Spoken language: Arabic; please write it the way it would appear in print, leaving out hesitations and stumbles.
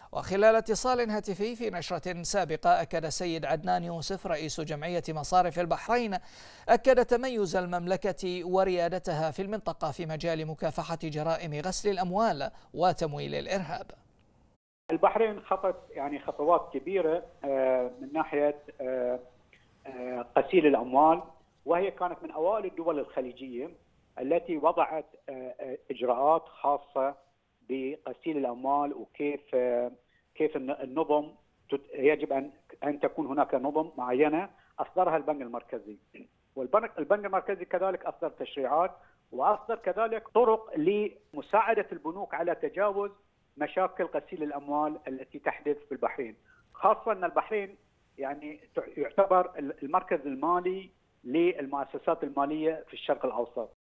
وخلال اتصال هاتفي في نشرة سابقة، أكد السيد عدنان يوسف رئيس جمعية مصارف البحرين أكد تميز المملكة وريادتها في المنطقة في مجال مكافحة جرائم غسل الأموال وتمويل الإرهاب. البحرين خطت خطوات كبيرة من ناحية غسيل الأموال، وهي كانت من أوائل الدول الخليجية التي وضعت إجراءات خاصة بغسيل الأموال، وكيف النظم يجب أن تكون هناك نظم معينة أصدرها البنك المركزي. والبنك المركزي كذلك أصدر تشريعات وأصدر كذلك طرق لمساعدة البنوك على تجاوز مشاكل غسيل الأموال التي تحدث في البحرين، خاصة أن البحرين يعتبر المركز المالي للمؤسسات المالية في الشرق الأوسط.